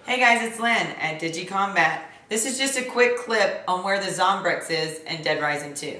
Hey guys, it's Lynn at DigiCombat. This is just a quick clip on where the Zombrex is in Dead Rising 2.